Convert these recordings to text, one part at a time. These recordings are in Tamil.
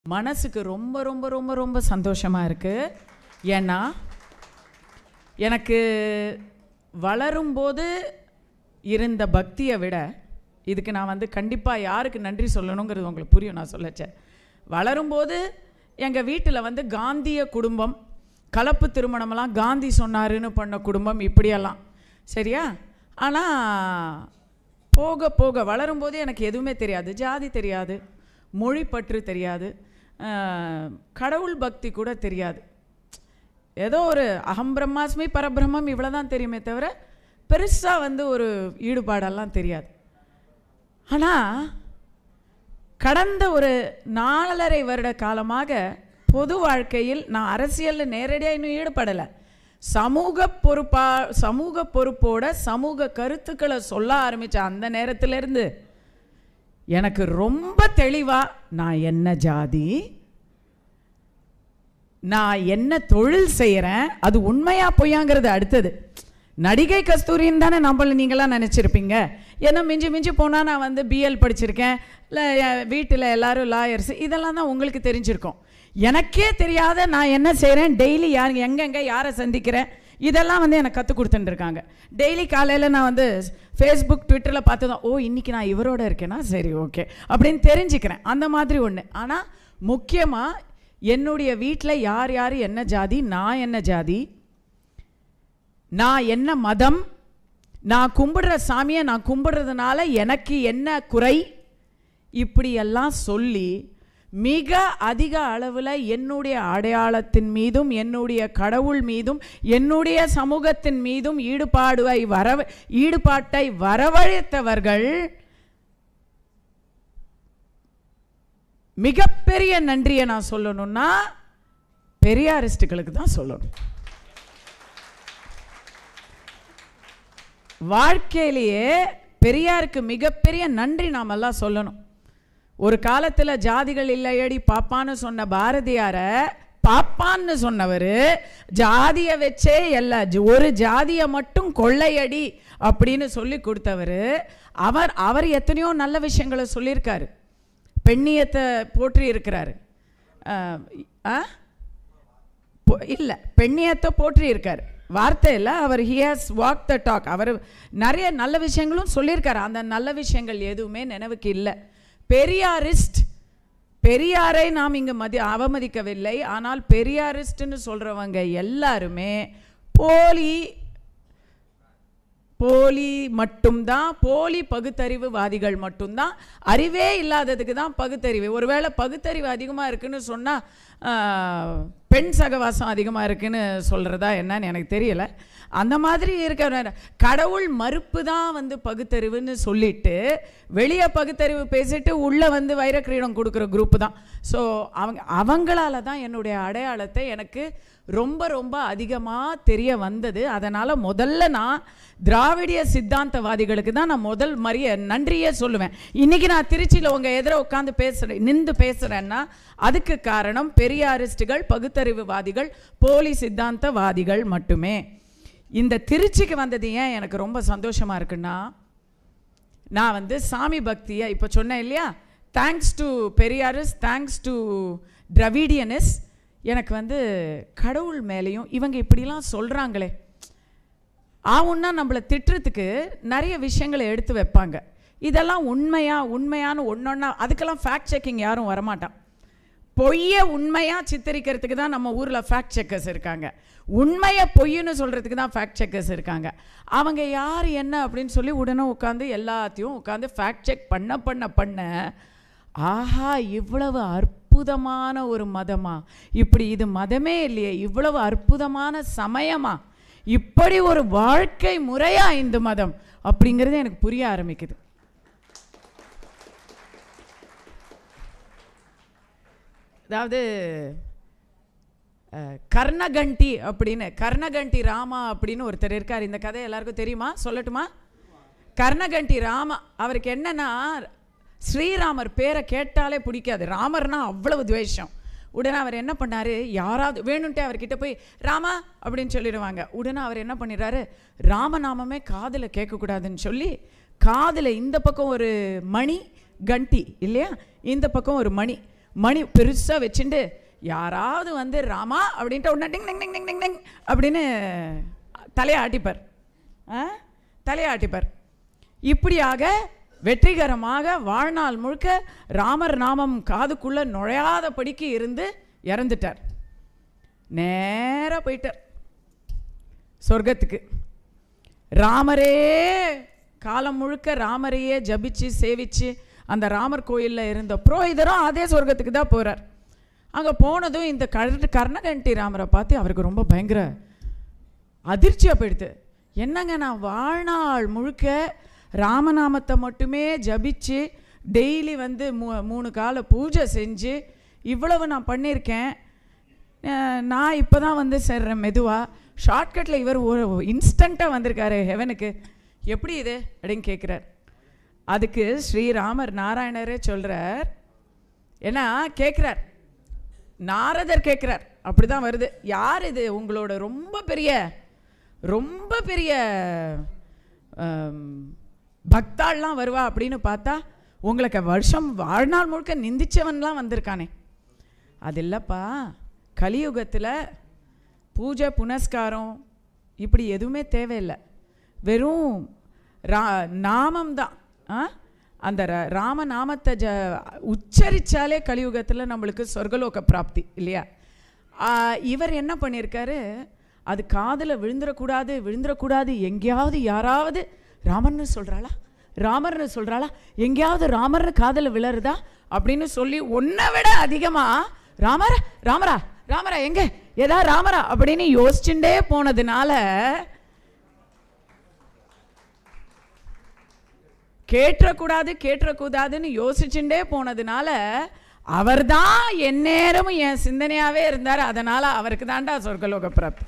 மனசுக்கு ரொம்ப ரொம்ப ரொம்ப ரொம்ப சந்தோஷமாக இருக்குது. ஏன்னா எனக்கு வளரும்போது இருந்த பக்தியை விட இதுக்கு நான் கண்டிப்பாக யாருக்கு நன்றி சொல்லணுங்கிறது உங்களுக்கு புரியும். நான் சொல்லச்சேன், வளரும்போது எங்கள் வீட்டில் காந்திய குடும்பம், கலப்பு திருமணமெல்லாம் காந்தி சொன்னாருன்னு பண்ண குடும்பம், இப்படியெல்லாம் சரியா. ஆனால் போக போக வளரும்போது எனக்கு எதுவுமே தெரியாது, ஜாதி தெரியாது, மொழி பற்று தெரியாது, கடவுள் பக்தி கூட தெரியாது. ஏதோ ஒரு அகம் பிரம்மாஸ்மி பரபிரம்மம் இவ்வளோ தான் தெரியுமே தவிர பெருசாக ஒரு ஈடுபாடெல்லாம் தெரியாது. ஆனால் கடந்த ஒரு 4.5 வருட காலமாக பொது வாழ்க்கையில் நான் அரசியலில் நேரடியாக இன்னும் ஈடுபடலை. சமூக பொறுப்போட சமூக கருத்துக்களை சொல்ல ஆரம்பித்த அந்த நேரத்திலேருந்து எனக்கு ரொம்ப தெளிவாக நான் என்ன ஜாதி, நான் என்ன தொழில் செய்கிறேன், அது உண்மையா பொய்யாங்கிறது அடுத்தது. நடிகை கஸ்தூரின்னு தானே நீங்களாம் நினச்சிருப்பீங்க. ஏன்னா மிஞ்சி மிஞ்சி போனால் நான் பிஎல் படிச்சிருக்கேன், இல்லை வீட்டில் எல்லோரும் லாயர்ஸ், இதெல்லாம் தான் உங்களுக்கு தெரிஞ்சிருக்கோம். எனக்கே தெரியாத நான் என்ன செய்கிறேன், டெய்லி எங்கெங்கே யாரை சந்திக்கிறேன், இதெல்லாம் எனக்கு கற்றுக் கொடுத்துட்டுருக்காங்க. டெய்லி காலையில் நான் ஃபேஸ்புக் ட்விட்டரில் பார்த்து தான், ஓ இன்றைக்கி நான் இவரோட இருக்கேன்னா சரி ஓகே அப்படின்னு தெரிஞ்சுக்கிறேன். அந்த மாதிரி ஒன்று. ஆனால் முக்கியமாக என்னுடைய வீட்டில் யார் யார் என்ன ஜாதி, நான் என்ன ஜாதி, நான் என்ன மதம், நான் கும்பிடுற சாமியை நான் கும்பிடுறதுனால எனக்கு என்ன குறை, இப்படியெல்லாம் சொல்லி மிக அதிக அளவில் என்னுடைய அடையாளத்தின் மீதும் என்னுடைய கடவுள் மீதும் என்னுடைய சமூகத்தின் மீதும் ஈடுபாட்டை வரவழைத்தவர்கள் மிகப்பெரிய நன்றியை நான் சொல்லணும்னா பெரியாரிஸ்டுகளுக்கு தான் சொல்லணும். வாழ்க்கையிலேயே பெரியாருக்கு மிகப்பெரிய நன்றி நாம் எல்லாம் சொல்லணும். ஒரு காலத்தில் ஜாதிகள் இல்லையடி பாப்பான்னு சொன்ன பாரதியாரை பாப்பான்னு சொன்னவர், ஜாதியை வச்சே ஒரு ஜாதியை மட்டும் கொள்ளையடி அப்படின்னு சொல்லி கொடுத்தவர். அவர் எத்தனையோ நல்ல விஷயங்களை சொல்லியிருக்காரு. பெண்ணியத்தை போற்றி இருக்கிறாரு, இல்லை பெண்ணியத்தை போற்றி இருக்கார், வார்த்தை இல்லை, அவர் he has walked the talk. அவர் நிறைய நல்ல விஷயங்களும் சொல்லியிருக்காரு. அந்த நல்ல விஷயங்கள் எதுவுமே நினைவுக்கு இல்லை. பெரியாரை நாம் இங்கு அவமதிக்கவில்லை. ஆனால் பெரியாரிஸ்ட்னு சொல்கிறவங்க எல்லாருமே போலி மட்டும்தான், போலி பகுத்தறிவுவாதிகள் மட்டும்தான். அறிவே இல்லாததுக்கு தான் பகுத்தறிவு. ஒருவேளை பகுத்தறிவு அதிகமாக இருக்குன்னு சொன்னால் பெண் சகவாசம் அதிகமாக இருக்குன்னு சொல்கிறதா என்னன்னு எனக்கு தெரியலை. அந்த மாதிரி இருக்க கடவுள் மறுப்பு தான் பகுத்தறிவுன்னு சொல்லிட்டு வெளியே பகுத்தறிவு பேசிட்டு உள்ளே வைரக்கிரீடம் கொடுக்குற குரூப்பு தான். ஸோ அவங்களால தான் என்னுடைய அடையாளத்தை எனக்கு ரொம்ப ரொம்ப அதிகமாக தெரிய வந்தது. அதனால் முதல்ல நான் திராவிடிய சித்தாந்தவாதிகளுக்கு தான் நான் முதல் நன்றியே சொல்லுவேன். இன்றைக்கி நான் திருச்சியில் உங்கள் எதிர உட்காந்து நின்று பேசுகிறேன்னா அதுக்கு காரணம் பெரியாரிஸ்டுகள், பகுத்தறிவுவாதிகள், போலி சித்தாந்தவாதிகள் மட்டுமே. இந்த திருச்சிக்கு வந்தது ஏன் எனக்கு ரொம்ப சந்தோஷமாக இருக்குன்னா, நான் சாமி பக்தியை இப்போ சொன்னேன் இல்லையா, thanks to Periyarism, thanks to Dravidianism, எனக்கு கடவுள் மேலேயும் இவங்க இப்படிலாம் சொல்கிறாங்களே ஆவுன்னா நம்மளை திட்டுறதுக்கு நிறைய விஷயங்களை எடுத்து வைப்பாங்க. இதெல்லாம் உண்மையான ஒன்றொன்னா அதுக்கெல்லாம் ஃபேக்ட் செக்கிங் யாரும் வரமாட்டான். பொய்யை உண்மையாக சித்தரிக்கிறதுக்கு தான் நம்ம ஊரில் ஃபேக்ட் செக்கர்ஸ் இருக்காங்க. உண்மையை பொய்ன்னு சொல்கிறதுக்கு தான் ஃபேக்ட் செக்கர்ஸ் இருக்காங்க. அவங்க யார் என்ன அப்படின்னு சொல்லி உடனே உட்காந்து எல்லாத்தையும் உட்காந்து ஃபேக்ட் செக் பண்ண ஆஹா இவ்வளவு அற்புதமான ஒரு மதமா, இப்படி இது மதமே இல்லையே, இவ்வளவு அற்புதமான சமயமா, இப்படி ஒரு வாழ்க்கை முறையா இந்து மதம் அப்படிங்கிறது எனக்கு புரிய ஆரம்பிக்குது. அதாவது கர்ணகண்டி ராமா அப்படின்னு ஒருத்தர் இருக்கார். இந்த கதை எல்லாருக்கும் தெரியுமா? சொல்லட்டுமா? கர்ணகண்டி ராமா, அவருக்கு என்னன்னா ஸ்ரீராமர் பேரை கேட்டாலே பிடிக்காது. ராமர்னா அவ்வளவு துவேஷம். உடனே அவர் என்ன பண்ணார், யாராவது வேணும்ட்டே அவர்கிட்ட போய் ராமா அப்படின்னு சொல்லிடுவாங்க. உடனே அவர் என்ன பண்ணிடுறாரு, ராமநாமமே காதில் கேட்கக்கூடாதுன்னு சொல்லி காதில் இந்த பக்கம் ஒரு மணி கண்டி இல்லையா, இந்த பக்கம் ஒரு மணி மணி பெருசாக வச்சுட்டு யாராவது வந்து ராமா அப்படின்ட்டு உடனே டிங் டிங் டிங் டிங் டிங் டிங் அப்படின்னு தலையாட்டிப்பார். இப்படியாக வெற்றிகரமாக வாழ்நாள் முழுக்க ராமர் நாமம் காதுக்குள்ளே நுழையாதபடிக்கு இருந்து இறந்துட்டார். நேராக போயிட்டார் சொர்க்கத்துக்கு. ராமரே காலம் முழுக்க ராமரையே ஜபிச்சு சேவிச்சு அந்த ராமர் கோயிலில் இருந்த புரோஹிதரும் அதே சொர்க்கத்துக்கு தான் போகிறார். அங்கே போனதும் இந்த கர்ணகண்டி ராமரை பார்த்து அவருக்கு ரொம்ப பயங்கர அதிர்ச்சியாக போயிடுது. என்னங்க, நான் வாழ்நாள் முழுக்க ராமநாமத்தை மட்டுமே ஜபிச்சு டெய்லி வந்து 3 கால பூஜை செஞ்சு இவ்வளவு நான் பண்ணியிருக்கேன். நான் இப்போ தான் வந்து சேர்றேன் மெதுவாக. ஷார்ட்கட்டில் இவர் ஒரு இன்ஸ்டண்ட்டாக வந்திருக்காரு ஹெவனுக்கு, எப்படி இது அப்படின்னு கேட்குறார். அதுக்கு ஸ்ரீராமர் நாராயணரே சொல்கிறார். ஏன்னா கேட்குறார், நாரதர் கேட்குறார். அப்படி தான் வருது. யார் இது உங்களோட ரொம்ப பெரிய பக்தாள்லாம் வருவா அப்படின்னு பார்த்தா உங்களுக்கு வருஷம் வாழ்நாள் முழுக்க நிந்திச்சவன்லாம் வந்திருக்கானே. அது இல்லைப்பா, கலியுகத்தில் பூஜை புனஸ்காரம் இப்படி எதுவுமே தேவையில்லை. வெறும் நாமம்தான். அந்த ராமநாமத்தை உச்சரித்தாலே கலியுகத்தில் நம்மளுக்கு சொர்க்கலோக பிராப்தி இல்லையா? இவர் என்ன பண்ணியிருக்காரு, அது காதில் விழுந்துடக்கூடாது. எங்கேயாவது யாராவது ராமர்னு சொல்கிறாளா, எங்கேயாவது ராமர்னு காதில் விழருதா அப்படின்னு சொல்லி ஒன்றை விட அதிகமாக ராமரா எங்கே ஏதா ராமரா அப்படின்னு யோசிச்சுட்டே போனதுனால, கேட்டக்கூடாதுன்னு யோசிச்சுட்டே போனதுனால அவர் தான் எந்நேரமும் என் சிந்தனையாகவே இருந்தார். அதனால் அவருக்கு தாண்டா சொர்க்கலோக பிராப்தி.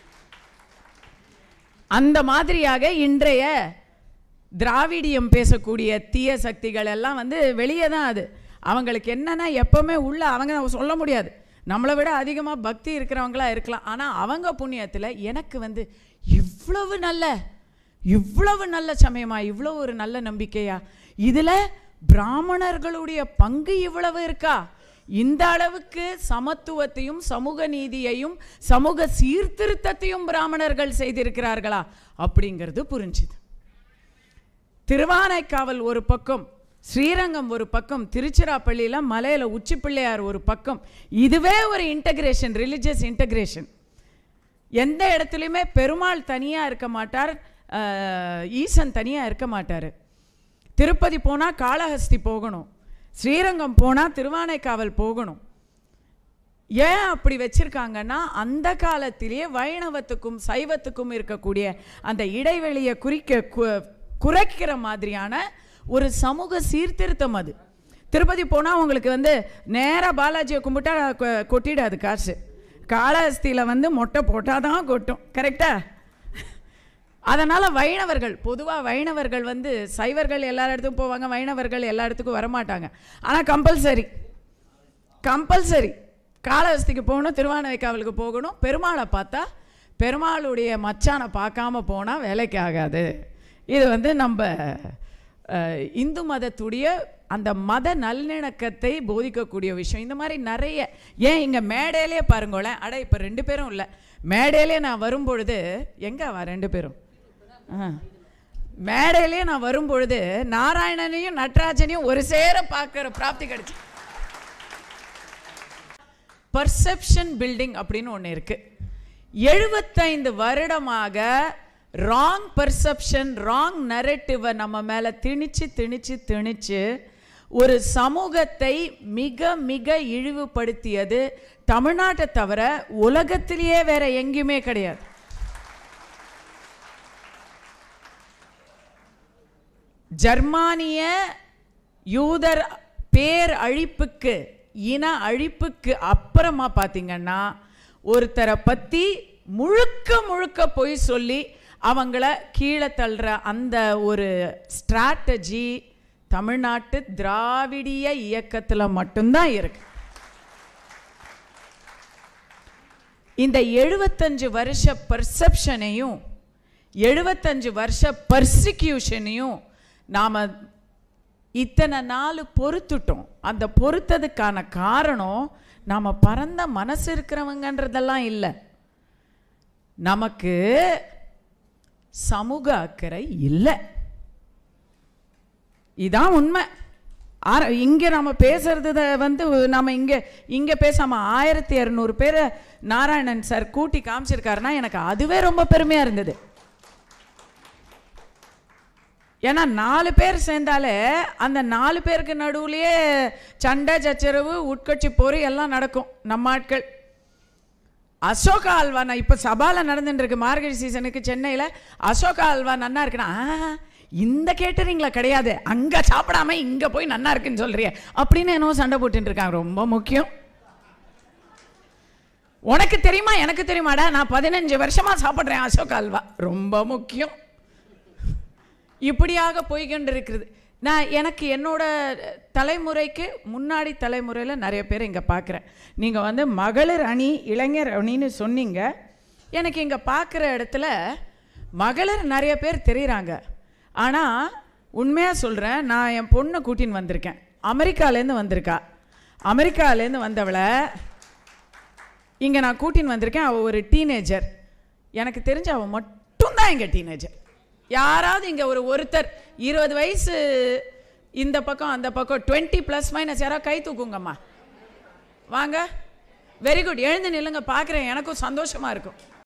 அந்த மாதிரியாக இன்றைய திராவிடியம் பேசக்கூடிய தீய சக்திகள் எல்லாம் வந்து வெளியே தான். அது அவங்களுக்கு என்னன்னா எப்பவுமே உள்ள அவங்க சொல்ல முடியாது, நம்மளை விட அதிகமாக பக்தி இருக்கிறவங்களா இருக்கலாம். ஆனால் அவங்க புண்ணியத்தில் எனக்கு வந்து இவ்வளவு நல்ல சமயமா, இவ்வளோ ஒரு நல்ல நம்பிக்கையா, இதில் பிராமணர்களுடைய பங்கு இவ்வளவு இருக்கா, இந்த அளவுக்கு சமத்துவத்தையும் சமூக நீதியையும் சமூக சீர்திருத்தத்தையும் பிராமணர்கள் செய்திருக்கிறார்களா அப்படிங்கிறது புரிஞ்சுது. திருவானைக்காவல் ஒரு பக்கம், ஸ்ரீரங்கம் ஒரு பக்கம், திருச்சிராப்பள்ளியில் மலையில் உச்சி பிள்ளையார் ஒரு பக்கம். இதுவே ஒரு இன்டகிரேஷன், ரிலிஜியஸ் இன்டகிரேஷன். எந்த இடத்துலையுமே பெருமாள் தனியாக இருக்க மாட்டார், ஈசன் தனியாக இருக்க மாட்டார். திருப்பதி போனால் காளஹஸ்தி போகணும், ஸ்ரீரங்கம் போனால் திருவானைக்காவல் போகணும். ஏன் அப்படி வச்சிருக்காங்கன்னா, அந்த காலத்திலேயே வைணவத்துக்கும் சைவத்துக்கும் இருக்கக்கூடிய அந்த இடைவெளியை குறைக்கிற மாதிரியான ஒரு சமூக சீர்திருத்தம் அது. திருப்பதி போனால் உங்களுக்கு வந்து நேராக பாலாஜியை கும்பிட்டா கொட்டிடாது காசு, காளஹஸ்தியில் வந்து மொட்டை போட்டால் தான் கொட்டும். கரெக்டா? அதனால் பொதுவாக வைணவர்கள் வந்து சைவர்கள் எல்லா இடத்துக்கும் போவாங்க, வைணவர்கள் எல்லா இடத்துக்கும் வரமாட்டாங்க. ஆனால் கம்பல்சரி காளஹஸ்திக்கு போகணும், திருவானைக்காவலுக்கு போகணும். பெருமாளை பார்த்தா பெருமாளுடைய மச்சானை பார்க்காம போனால் வேலைக்கு ஆகாது. இது வந்து நம்ம இந்து மதத்துடைய அந்த மத நல்லிணக்கத்தை போதிக்கக்கூடிய விஷயம். இந்த மாதிரி நிறைய, ஏன் இங்கே மேடையிலே பாருங்களேன், இப்போ 2 பேரும் இல்லை, மேடையிலே நான் வரும்பொழுது எங்கே 2 பேரும் மேடையிலே நான் வரும்பொழுது நாராயணனையும் நடராஜனையும் ஒரு சேர பார்க்குற பிராப்தி கிடைச்சி. பர்செப்ஷன் பில்டிங் அப்படின்னு ஒன்று இருக்கு. 75 வருடமாக ராங் பர்செப்ஷன், ராங் நரேட்டிவை நம்ம மேலே திணிச்சு ஒரு சமூகத்தை மிக மிக இழிவுபடுத்தியது தமிழ்நாட்டை தவிர உலகத்திலேயே வேற எங்கேயுமே கிடையாது. ஜெர்மானிய யூதர் பேர் அழிப்புக்கு, இன அழிப்புக்கு அப்புறமா பார்த்தீங்கன்னா ஒருத்தரை பற்றி முழுக்க பொய் சொல்லி அவங்கள கீழே தள்ளுற அந்த ஒரு ஸ்ட்ராட்டஜி தமிழ்நாட்டு திராவிடிய இயக்கத்தில் மட்டும்தான் இருக்கு. இந்த 75 வருஷ பர்செப்ஷனையும் 75 வருஷ பர்சிக்யூஷனையும் நாம் இத்தனை நாள் பொறுத்துட்டோம். அந்த பொறுத்ததுக்கான காரணம் நாம் பரந்த மனசு இருக்கிறவங்கன்றதெல்லாம் இல்லை, நமக்கு சமூக அக்கறை இல்லை. இதான் உண்மை. இங்கே நம்ம பேசுறது நம்ம இங்கே பேசாமல் 1200 பேரை நாராயணன் சார் கூட்டி காமிச்சிருக்காருன்னா எனக்கு அதுவே ரொம்ப பெருமையாக இருந்தது. ஏன்னா 4 பேர் சேர்ந்தாலே அந்த 4 பேருக்கு நடுவுலையே சண்டை சச்சரவு உட்கட்சி போர் எல்லாம் நடக்கும். நம்ம ஆட்கள் அசோகா அல்வா இப்போ சபாவில் நடந்துட்டு இருக்கு மார்கழி சீசனுக்கு சென்னையில். அசோகா அல்வா நன்னா இருக்குன்னா இந்த கேட்டரிங்ல கிடையாது, அங்கே சாப்பிடாம இங்கே போய் நன்னா இருக்குன்னு சொல்றிய அப்படின்னு என்னவோ சண்டை போட்டுட்டு இருக்காங்க. ரொம்ப முக்கியம். உனக்கு தெரியுமா எனக்கு தெரியுமாடா, நான் 15 வருஷமா சாப்பிட்றேன் அசோகா அல்வா. ரொம்ப முக்கியம். இப்படியாக போய்கொண்டு இருக்கிறது. எனக்கு என்னோட தலைமுறைக்கு முன்னாடி தலைமுறையில் நிறைய பேர் இங்கே பார்க்குறேன். நீங்கள் மகளிர் அணி இளைஞர் அணின்னு சொன்னீங்க. எனக்கு இங்கே பார்க்குற இடத்துல மகளிர் நிறைய பேர் தெரியுறாங்க. ஆனால் உண்மையாக சொல்கிறேன், நான் என் பொண்ணை கூட்டின்னு வந்திருக்கேன். அமெரிக்காலேருந்து வந்திருக்கா. அமெரிக்காலேருந்து வந்தவளை இங்கே நான் கூட்டின்னு வந்திருக்கேன். அவள் ஒரு டீனேஜர். எனக்கு தெரிஞ்ச அவள் மட்டும்தான் இங்கே டீனேஜர். யாராவது இங்கே ஒருத்தர் 20 வயசு இந்த பக்கம் அந்த பக்கம் 20± யாராவது கை தூக்குங்கம்மா. வாங்க. Very good. எழுந்து நில்லுங்க, பார்க்குறேன். எனக்கும் சந்தோஷமாக இருக்கும்.